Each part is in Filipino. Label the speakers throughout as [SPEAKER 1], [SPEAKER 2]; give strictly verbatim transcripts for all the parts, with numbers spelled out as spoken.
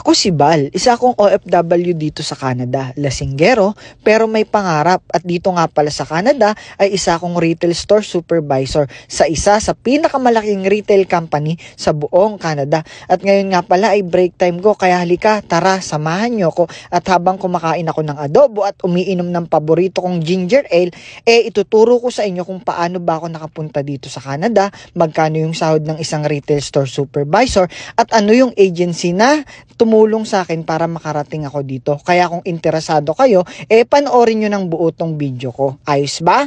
[SPEAKER 1] Ako si Bal, isa akong O F W dito sa Canada, lasinggero pero may pangarap at dito nga pala sa Canada ay isa akong retail store supervisor sa isa sa pinakamalaking retail company sa buong Canada. At ngayon nga pala ay break time ko kaya halika tara samahan nyo ko at habang kumakain ako ng adobo at umiinom ng paborito kong ginger ale, eh ituturo ko sa inyo kung paano ba ako nakapunta dito sa Canada, magkano yung sahod ng isang retail store supervisor at ano yung agency na tumulong sa akin para makarating ako dito. Kaya kung interesado kayo, eh panoorin nyo ng buo tong video ko. Ayos ba?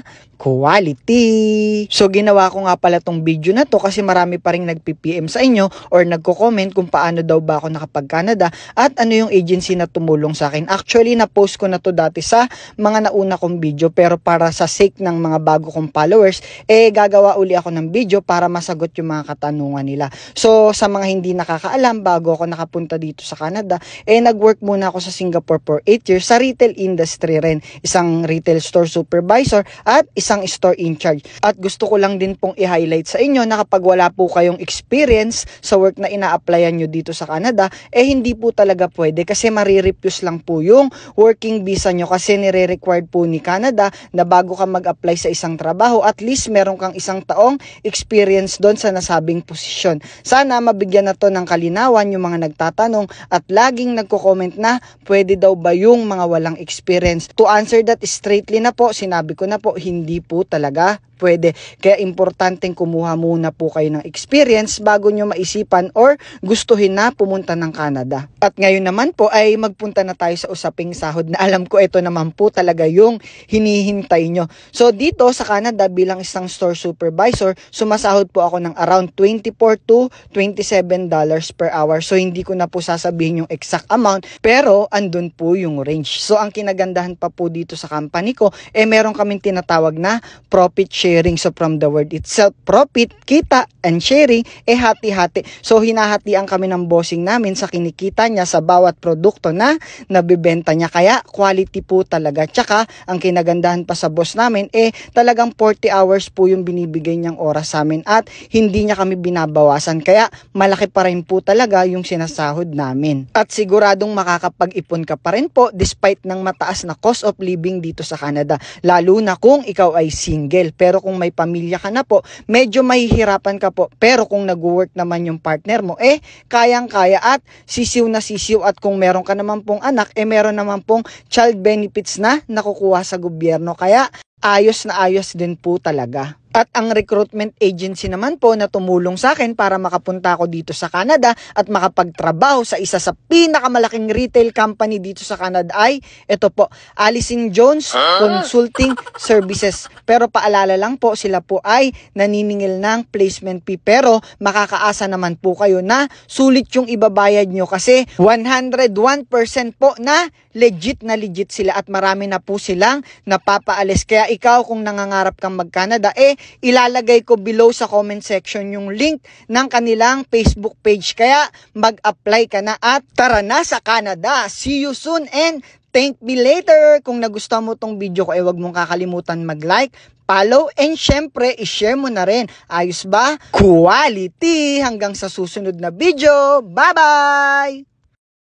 [SPEAKER 1] Quality! So ginawa ko nga pala tong video na to kasi marami pa rin nagpi-P M sa inyo or nagko-comment kung paano daw ba ako nakapag-Canada at ano yung agency na tumulong sa akin. Actually, na-post ko na to dati sa mga nauna kong video pero para sa sake ng mga bago kong followers, eh gagawa uli ako ng video para masagot yung mga katanungan nila. So sa mga hindi nakakaalam, bago ako nakapunta dito sa Canada, eh nag-work muna ako sa Singapore for eight years sa retail industry rin. Isang retail store supervisor at isang store in charge. At gusto ko lang din pong i-highlight sa inyo na kapag wala po kayong experience sa work na ina-applyan nyo dito sa Canada, eh hindi po talaga pwede kasi marirefuse lang po yung working visa nyo kasi nire-required po ni Canada na bago ka mag-apply sa isang trabaho, at least meron kang isang taong experience doon sa nasabing posisyon. Sana mabigyan na to ng kalinawan yung mga nagtatanong at laging nagko-comment na pwede daw ba yung mga walang experience. To answer that straightly na po, sinabi ko na po, hindi po talaga pwede. Kaya importanteng kumuha muna po kayo ng experience bago nyo maisipan or gustuhin na pumunta ng Canada. At ngayon naman po ay magpunta na tayo sa usaping sahod na alam ko ito naman po talaga yung hinihintay nyo. So dito sa Canada bilang isang store supervisor, sumasahod po ako ng around twenty-four to twenty-seven dollars per hour. So hindi ko na po sasabihin yung exact amount pero andun po yung range. So ang kinagandahan pa po dito sa company ko, eh meron kaming tinatawag na profit share sharing. So from the word itself, profit, kita, and sharing, eh hati-hati. So hinahatian kami ng bossing namin sa kinikita niya sa bawat produkto na nabibenta niya. Kaya quality po talaga. Tsaka ang kinagandahan pa sa boss namin, eh talagang forty hours po yung binibigay niyang oras sa amin at hindi niya kami binabawasan. Kaya malaki pa rin po talaga yung sinasahod namin. At siguradong makakapag-ipon ka pa rin po despite ng mataas na cost of living dito sa Canada. Lalo na kung ikaw ay single. Pero kung may pamilya ka na po, medyo mahihirapan ka po. Pero kung nag-work naman yung partner mo, eh, kayang-kaya at sisiw na sisiw. At kung meron ka naman pong anak, eh, meron naman pong child benefits na nakukuha sa gobyerno. Kaya, ayos na ayos din po talaga. At ang recruitment agency naman po na tumulong sa akin para makapunta ako dito sa Canada at makapagtrabaho sa isa sa pinakamalaking retail company dito sa Canada ay ito po, Allison Jones Consulting Services. Pero paalala lang po, sila po ay naniningil ng placement fee pero makakaasa naman po kayo na sulit yung ibabayad nyo kasi one hundred one percent po na legit na legit sila at marami na po silang napapaalis. Kaya ikaw kung nangangarap kang mag-Canada, eh ilalagay ko below sa comment section yung link ng kanilang Facebook page. Kaya mag-apply ka na at tara na sa Canada. See you soon and thank me later. Kung nagustuhan mo tong video ko, eh wag mong kakalimutan mag-like, follow, and syempre, i-share mo na rin. Ayos ba? Quality! Hanggang sa susunod na video. Bye-bye!